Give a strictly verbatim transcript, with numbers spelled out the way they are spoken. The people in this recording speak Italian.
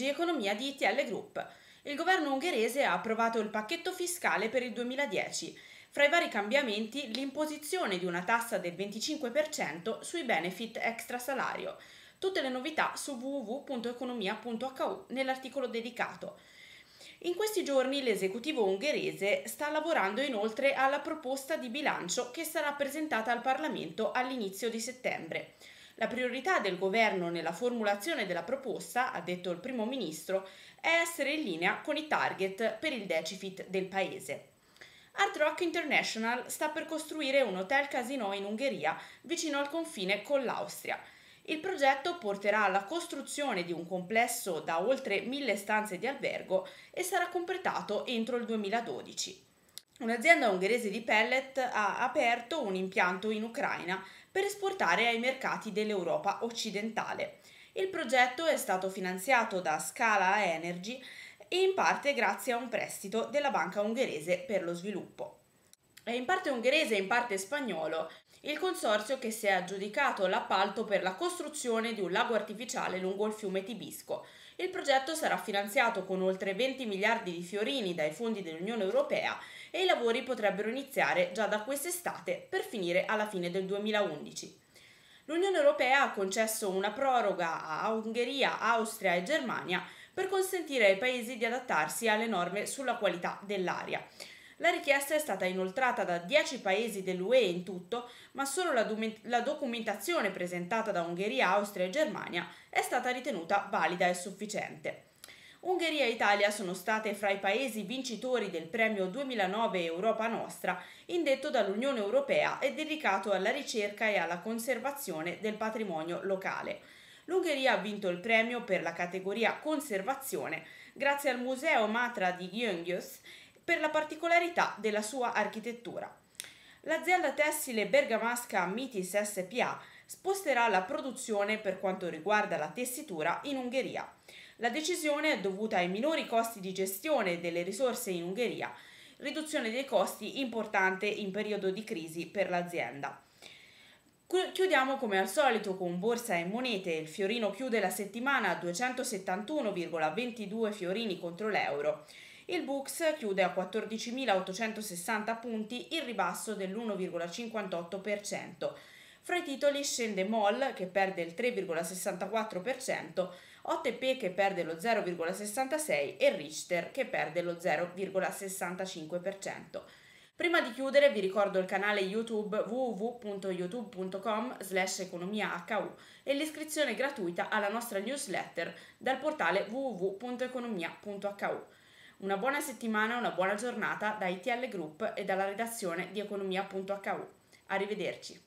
oggi economia di I T L Group. Il governo ungherese ha approvato il pacchetto fiscale per il duemiladieci. Fra i vari cambiamenti, l'imposizione di una tassa del venticinque per cento sui benefit extra salario. Tutte le novità su w w w punto economia punto h u nell'articolo dedicato. In questi giorni l'esecutivo ungherese sta lavorando inoltre alla proposta di bilancio che sarà presentata al Parlamento all'inizio di settembre. La priorità del governo nella formulazione della proposta, ha detto il primo ministro, è essere in linea con i target per il deficit del paese. Hard Rock International sta per costruire un hotel casino in Ungheria, vicino al confine con l'Austria. Il progetto porterà alla costruzione di un complesso da oltre mille stanze di albergo e sarà completato entro il duemiladodici. Un'azienda ungherese di pellet ha aperto un impianto in Ucraina per esportare ai mercati dell'Europa occidentale. Il progetto è stato finanziato da Scala Energy e in parte grazie a un prestito della Banca ungherese per lo sviluppo. È in parte ungherese e in parte spagnolo il consorzio che si è aggiudicato l'appalto per la costruzione di un lago artificiale lungo il fiume Tibisco. Il progetto sarà finanziato con oltre venti miliardi di fiorini dai fondi dell'Unione Europea e i lavori potrebbero iniziare già da quest'estate per finire alla fine del duemilaundici. L'Unione Europea ha concesso una proroga a Ungheria, Austria e Germania per consentire ai paesi di adattarsi alle norme sulla qualità dell'aria. La richiesta è stata inoltrata da dieci paesi dell'U E in tutto, ma solo la, do- la documentazione presentata da Ungheria, Austria e Germania è stata ritenuta valida e sufficiente. Ungheria e Italia sono state fra i paesi vincitori del premio duemilanove Europa Nostra, indetto dall'Unione Europea e dedicato alla ricerca e alla conservazione del patrimonio locale. L'Ungheria ha vinto il premio per la categoria conservazione grazie al Museo Matra di Gyöngyös per la particolarità della sua architettura. L'azienda tessile bergamasca Mitis S P A sposterà la produzione per quanto riguarda la tessitura in Ungheria. La decisione è dovuta ai minori costi di gestione delle risorse in Ungheria, riduzione dei costi importante in periodo di crisi per l'azienda. Chiudiamo come al solito con borsa e monete. Il fiorino chiude la settimana a duecentosettantuno virgola ventidue fiorini contro l'euro. Il Bux chiude a quattordicimilaottocentosessanta punti, in ribasso dell'uno virgola cinquantotto per cento. Fra i titoli scende MOL che perde il tre virgola sessantaquattro per cento, O T P che perde lo zero virgola sessantasei per cento e Richter che perde lo zero virgola sessantacinque per cento. Prima di chiudere vi ricordo il canale YouTube w w w punto youtube punto com slash economia h u e l'iscrizione gratuita alla nostra newsletter dal portale w w w punto economia punto h u. Una buona settimana e una buona giornata da I T L Group e dalla redazione di economia punto h u. Arrivederci.